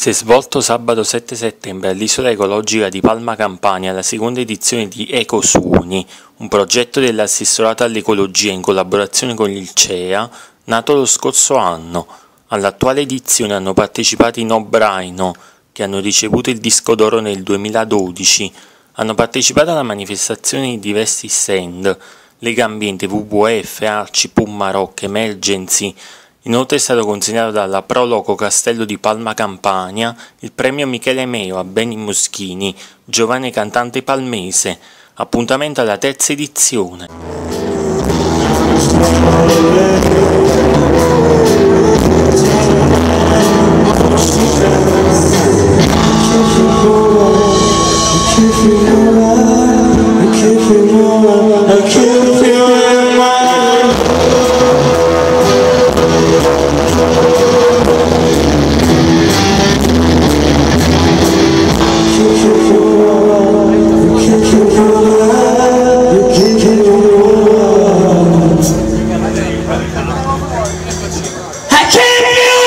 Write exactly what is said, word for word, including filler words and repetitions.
Si è svolto sabato sette settembre all'Isola Ecologica di Palma Campania la seconda edizione di Ecosuoni, un progetto dell'Assessorato all'Ecologia in collaborazione con il C E A, nato lo scorso anno. All'attuale edizione hanno partecipato i No Braino, che hanno ricevuto il disco d'oro nel duemiladodici. Hanno partecipato alla manifestazione di diversi stand, Lega Ambiente, W W F, Arci, Pummaroc, Emergency. Inoltre è stato consegnato dalla Pro Loco Castello di Palma Campania il premio Michele Meo a Benny Moschini, giovane cantante palmese. Appuntamento alla terza edizione. I can't